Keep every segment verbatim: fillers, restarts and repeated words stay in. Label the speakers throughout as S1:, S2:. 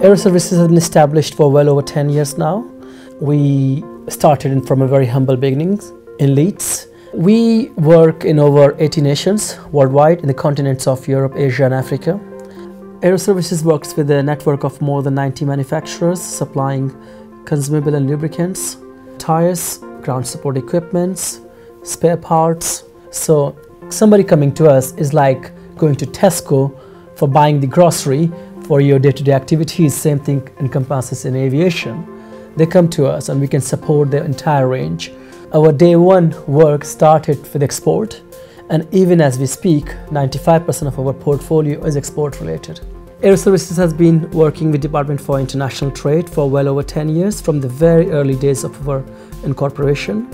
S1: Aero Services has been established for well over ten years now. We started in from a very humble beginnings in Leeds. We work in over eighty nations worldwide in the continents of Europe, Asia and Africa. Aero Services works with a network of more than ninety manufacturers supplying consumable and lubricants, tires, ground support equipments, spare parts. So somebody coming to us is like going to Tesco for buying the grocery for your day-to-day activities. Same thing encompasses in aviation. They come to us and we can support their entire range. Our day one work started with export, and even as we speak, ninety-five percent of our portfolio is export related. Aero Services has been working with Department for International Trade for well over ten years from the very early days of our incorporation,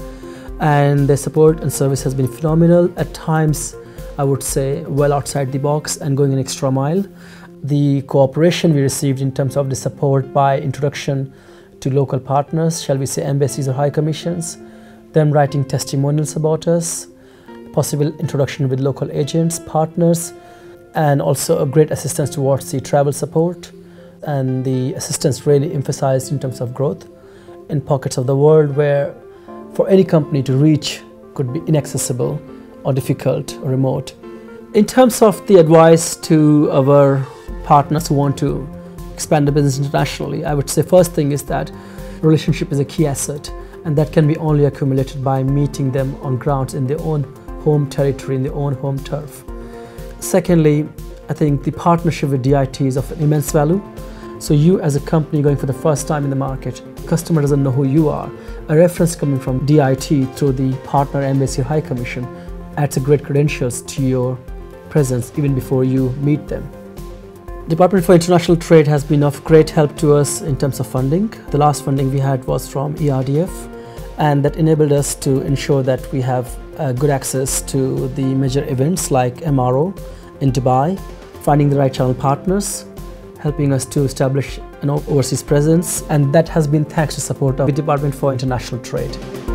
S1: and their support and service has been phenomenal. At times, I would say well outside the box and going an extra mile. The cooperation we received in terms of the support by introduction to local partners, shall we say embassies or high commissions, them writing testimonials about us, possible introduction with local agents, partners, and also a great assistance towards the travel support. And the assistance really emphasized in terms of growth in pockets of the world where for any company to reach could be inaccessible or difficult or remote. In terms of the advice to our partners who want to expand the business internationally, I would say first thing is that relationship is a key asset, and that can be only accumulated by meeting them on grounds in their own home territory, in their own home turf. Secondly, I think the partnership with D I T is of immense value. So you as a company going for the first time in the market, customer doesn't know who you are. A reference coming from D I T through the partner embassy or high commission adds a great credentials to your presence even before you meet them. Department for International Trade has been of great help to us in terms of funding. The last funding we had was from E R D F, and that enabled us to ensure that we have uh, good access to the major events like M R O in Dubai, finding the right channel partners, helping us to establish an overseas presence, and that has been thanks to support of the Department for International Trade.